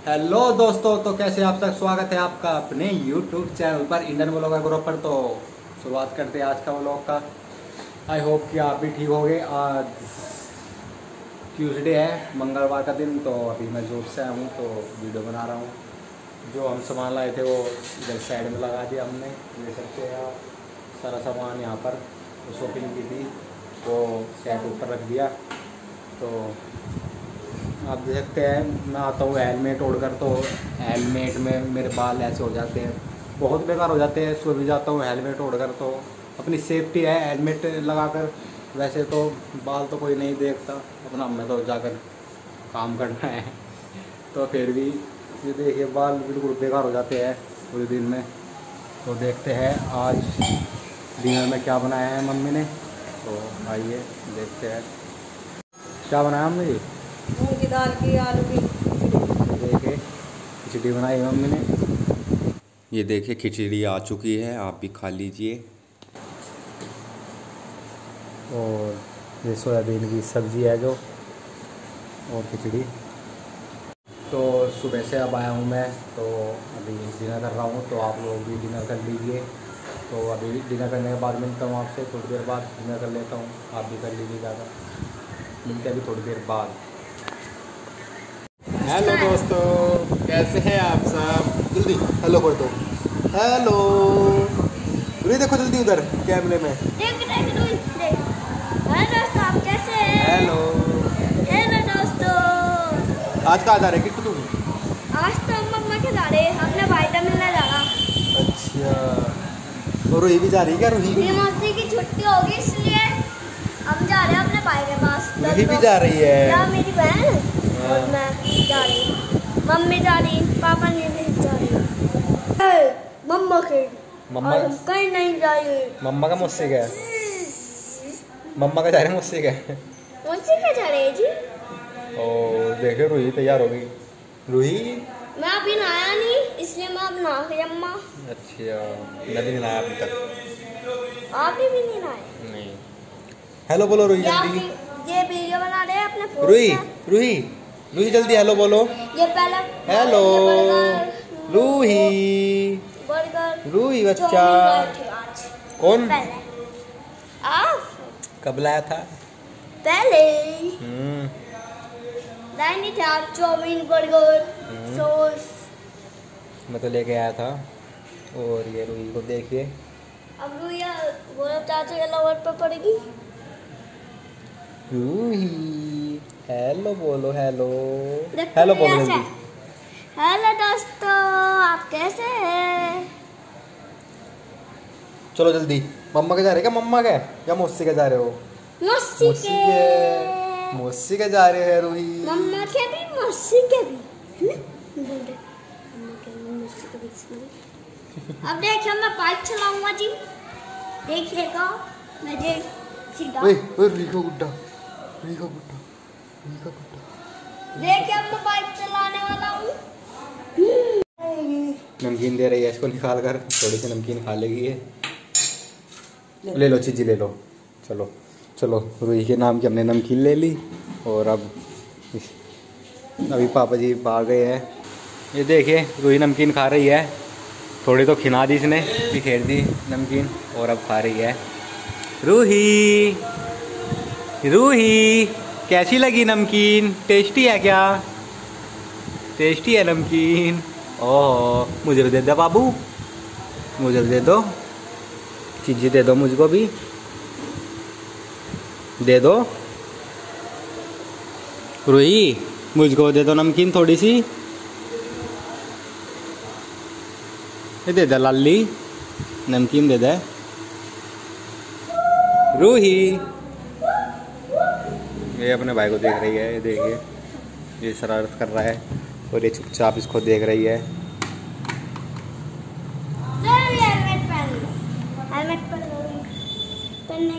Hello दोस्तों, तो कैसे आप सब। स्वागत है आपका अपने YouTube चैनल पर इंडियन व्लॉगर ग्रुप पर। तो शुरुआत करते हैं आज का व्लॉग का। आई होप कि आप भी ठीक होंगे। आज ट्यूसडे है, मंगलवार का दिन। तो अभी मैं जॉब से आया हूँ तो वीडियो बना रहा हूँ। जो हम सामान लाए थे वो इधर साइड में लगा दिया हमने। देख सकते हैं आप, सारा सामान यहाँ पर शॉपिंग की थी वो साइड ऊपर रख दिया। तो आप देख सकते हैं, मैं आता हूँ हेलमेट ओढ़कर, तो हेलमेट में मेरे बाल ऐसे हो जाते हैं, बहुत बेकार हो जाते हैं। सुबह भी जाता हूँ हेलमेट ओढ़कर, तो अपनी सेफ्टी है हेलमेट लगाकर। वैसे तो बाल तो कोई नहीं देखता अपना, हमें तो जाकर काम करना है। तो फिर भी ये देखिए, बाल बिल्कुल बेकार हो जाते हैं पूरे दिन में। तो देखते हैं आज डिनर में क्या बनाया है मम्मी ने। तो आइए देखते हैं क्या बनाया मम्मी जी। मूंग की दाल की आलू की देखिए खिचड़ी बनाई मम्मी ने। ये देखिए खिचड़ी आ चुकी है, आप भी खा लीजिए। और ये सोयाबीन की सब्ज़ी है जो, और खिचड़ी। तो सुबह से अब आया हूँ मैं, तो अभी डिनर कर रहा हूँ। तो आप लोग भी डिनर कर लीजिए। तो अभी डिनर करने के बाद मिलता हूँ आपसे, थोड़ी देर बाद डिनर कर लेता हूँ, आप भी कर लीजिए ज़्यादा। मिलते हैं अभी थोड़ी देर बाद। हेलो दोस्तों, कैसे हैं आप सब। जल्दी हेलो कर दो। हेलो देखो जल्दी उधर कैमरे में। हेलो दोस्तों, आप कैसे हैं? हेलो हेलो दोस्तों, आज कहाँ जा रहे किट्टू तुम। आज तो हम मम्मा के जा रहे, अपने भाई का मिलने जा रहा। अच्छा, तो रूही भी जा रही है क्या। रूही भी, मौसी की छुट्टी होगी इसलिए हम जा रहे हैं अपने भाई के पास। रूही भी जा रही है। या मेरी बहन और मैं जा रही, मम्मी जा रही, पापा नहीं जा रही। मम्मा के मम्मा और हम कहीं नहीं जा रहे। मम्मा का मुझसे क्या है, मम्मा का जा रहे मुझसे क्या है। मुझसे क्या जा रहे जी। और देखो रूही तैयार हो गई। रूही, मैं अभी नहाया नहीं इसलिए मैं अब नहा गई अम्मा। अच्छा, मैं भी नहीं नहाया अभी तक। आप भी नहीं नहाए? नहीं। हेलो बोलो रूही जल्दी। ये वीडियो बना रहे हैं अपने फोन रूही से। रूही रूही जल्दी हेलो बोलो। ये पहले हेलो रूही। बर्गर रूही बच्चा। चाउमीन थे आज। कौन पहले आप कब लाया था। पहले हम्म, लाए नहीं थे आप चाउमीन बर्गर सॉस। मैं तो लेके आया था। और ये रूही को देखिए। अब रुइया वो चाचा के लवर पे पड़ेगी। रूही हेलो बोलो। हेलो देखते हेलो हैं बोलो ऐसे। जल्दी। हेलो दोस्तों, आप कैसे हैं? चलो जल्दी। मम्मा के जा रहे क्या, मम्मा के या मौसी के जा रहे हो। मौसी के। मौसी के जा रहे हैं रूही। मम्मा के भी मौसी के भी। बोल रहे मम्मा के भी मौसी के भी। अब देखिए मैं बाइक चलाऊंगा जी, देखिएगा मैं जे सीधा। ओए ओए रूही का गुड्डा, रूही का गुड्डा, रूही का गुड्डा। देखिए अब मैं बाइक चलाने वाला हूँ। नमकीन दे रही है, इसको निकाल कर थोड़ी सी नमकीन खा लेगी ये। ले लो चीजी ले लो। चलो चलो, रूही के नाम की हमने नमकीन ले ली। और अब अभी पापा जी बाहर गए हैं। ये देखिए रूही नमकीन खा रही है। थोड़ी तो खिला दी इसने, बिखेर दी नमकीन, और अब खा रही है। रूही रूही कैसी लगी नमकीन, टेस्टी है क्या। टेस्टी है नमकीन। ओह, मुझे भी दे दो बाबू, मुझे भी दे दो। चीज़ी दे दो मुझको भी, दे दो। रूही मुझको दे दो नमकीन थोड़ी सी। ये दे दे लाली, नमकीन दे दे। रूही ये अपने भाई को देख रही है। ये देखिए, ये शरारत कर रहा है और ये चुपचाप इसको देख रही है। हेलमेट पहन लो, हेलमेट पहनने।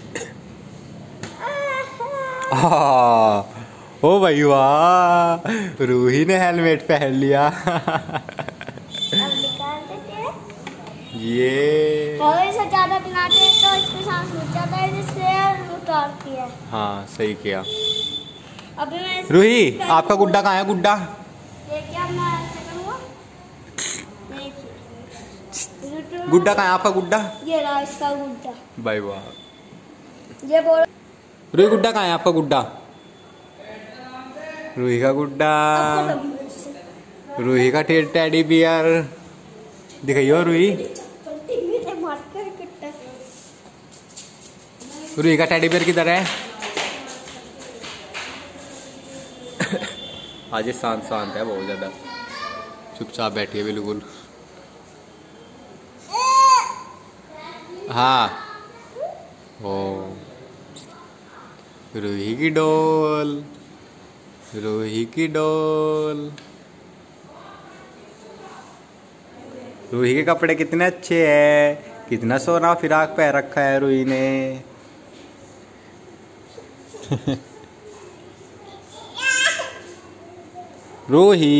ओ भाई वाह, रूही ने हेलमेट पहन लिया। अब निकाल देते हैं। ये हवा से ज़्यादा पिलाते हैं तो इसके सांस रुक जाता है, जिससे उतारती है। हाँ सही किया। अभी मैं रूही आपका गुड्डा कहाँ है, गुड्डा। देखिए अब मैं ऐसे करूँगा। देखिए गुड्डा कहाँ है आपका गुड्डा? ये रहा इसका गुड्डा। भाई वाह। ये बोल रूही गुड्डा कहाँ है आपका गुड्डा? रूही का गुड्डा, रूही का टेडी बियर दिखाइयो। रूही रूही का टेडी बियर किधर है? आज ये शांत शांत है बहुत ज्यादा, चुपचाप बैठी है बिल्कुल। हाँ ओ रूही की डोल, रूही की डोल। रूही के कपड़े कितने अच्छे हैं, कितना सोना फिराक पहन रखा है रूही ने। रूही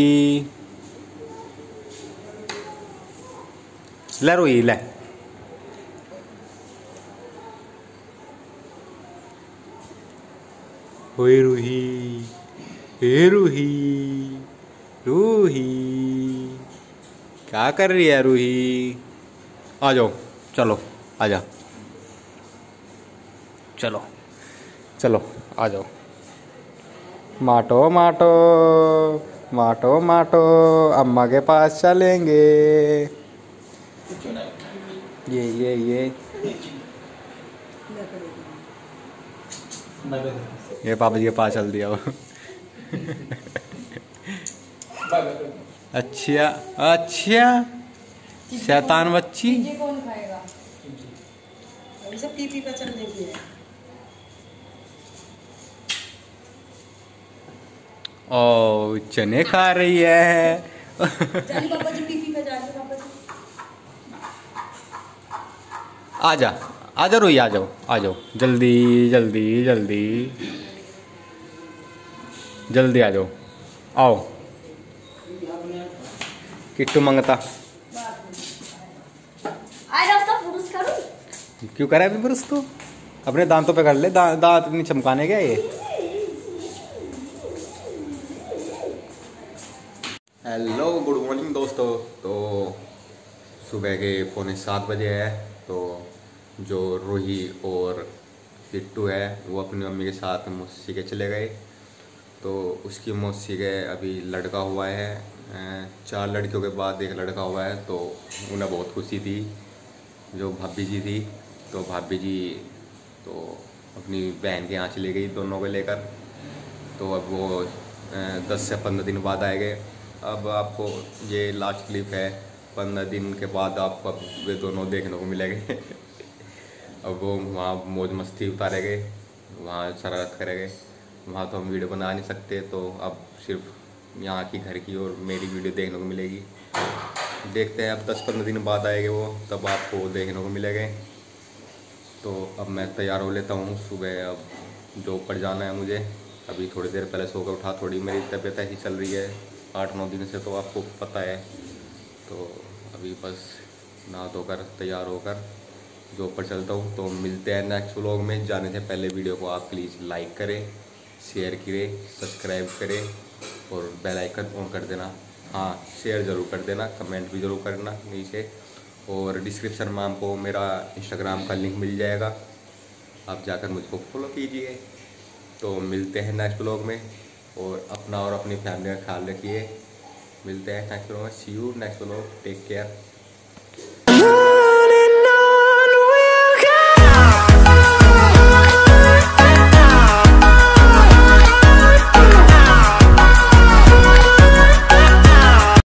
ले, रूही ले। ओए रूही, हे रूही, रूही क्या कर रही है रूही? आ जाओ, चलो आ जा, चलो चलो आ जाओ। माटो माटो माटो माटो अम्मा के पास चलेंगे। ये पापा जी के पास चल दिया वो। अच्छा अच्छा शैतान बच्ची। ये कौन खाएगा? अभी सब पी का चल देगी है। ओ चने खा रही है। चल पापा जी पी का जा रहे पापा जी। आजा आजा रोई, आ जाओ आ जाओ, जल्दी जल्दी जल्दी जल्दी आ जाओ, आओ। किट्टू मंगता क्यों करे अभी ब्रश? तो अपने दांतों पे कर ले, दांत इतनी चमकाने क्या ये? हेलो गुड मॉर्निंग दोस्तों। तो सुबह के 6:45 बजे है। तो जो रूही और किट्टू है वो अपनी मम्मी के साथ मौसी के चले गए। तो उसकी मौसी के अभी लड़का हुआ है, 4 लड़कियों के बाद एक लड़का हुआ है। तो उन्हें बहुत खुशी थी। जो भाभी जी थी, तो भाभी जी तो अपनी बहन के यहाँ चली गई दोनों को लेकर। तो अब वो 10 से 15 दिन बाद आएंगे। अब आपको ये लास्ट क्लिप है, 15 दिन के बाद आपको अब वे दोनों देखने को मिलेंगे। अब वो वहाँ मौज मस्ती उतारेंगे, वहाँ शरारत करेंगे। वहाँ तो हम वीडियो बना नहीं सकते, तो अब सिर्फ यहाँ की घर की और मेरी वीडियो देखने को मिलेगी। देखते हैं, अब 10-15 दिन बाद आएंगे वो, तब आपको देखने को मिलेंगे। तो अब मैं तैयार हो लेता हूँ, सुबह अब जॉब पर जाना है मुझे। अभी थोड़ी देर पहले सो कर उठा, थोड़ी मेरी तबीयत ऐसी चल रही है 8-9 दिन से, तो आपको पता है। तो अभी बस नहा धोकर तैयार होकर जॉब पर चलता हूँ। तो मिलते हैं नेक्स्ट व्लॉग में। जाने से पहले वीडियो को आप प्लीज़ लाइक करें, शेयर करें, सब्सक्राइब करें और बेल आइकन ऑन कर देना। हाँ, शेयर ज़रूर कर देना, कमेंट भी ज़रूर करना नीचे। और डिस्क्रिप्शन में आपको मेरा इंस्टाग्राम का लिंक मिल जाएगा, आप जाकर मुझको फॉलो कीजिए। तो मिलते हैं नेक्स्ट व्लॉग में, और अपना और अपनी फैमिली का ख्याल रखिए। मिलते हैं नेक्स्ट व्लॉग में। See you next vlog, take care.